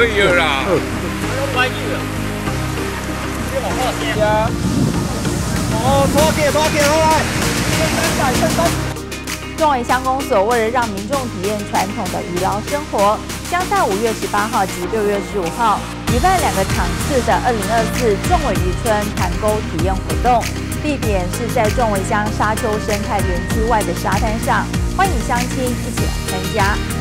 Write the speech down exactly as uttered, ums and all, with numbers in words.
可以了啦。 关于了，别往后先呀。哦，拖给拖给过来，三百三三。 众尾乡公所为了让民众体验传统的渔捞生活，将在五月十八号及六月十五号举办两个场次的二零二四众尾渔村潭沟体验活动，地点是在众尾乡沙丘生态园区外的沙滩上，欢迎乡亲一起来参加。